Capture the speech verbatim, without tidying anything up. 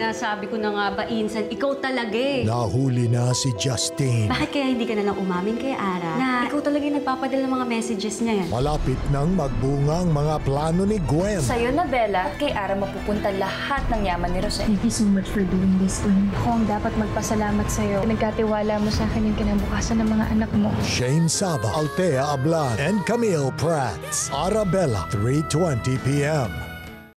Sinasabi ko na nga ba, Insan, ikaw talaga eh. Nahuli na si Justine. Bakit kaya hindi ka na lang umamin kay Ara na ikaw talaga yung nagpapadala ng mga messages niya yan? Malapit nang magbunga ang mga plano ni Gwen. Sa'yo na, Bella, at kay Ara mapupunta lahat ng yaman ni Rosel. Thank you so much for doing this, Gwen. Ako ang dapat magpasalamat sa'yo. Nagkatiwala mo sa akin yung kinabukasan ng mga anak mo. Shane Saba, Althea Ablan, and Camille Prats. Arabella, three twenty p m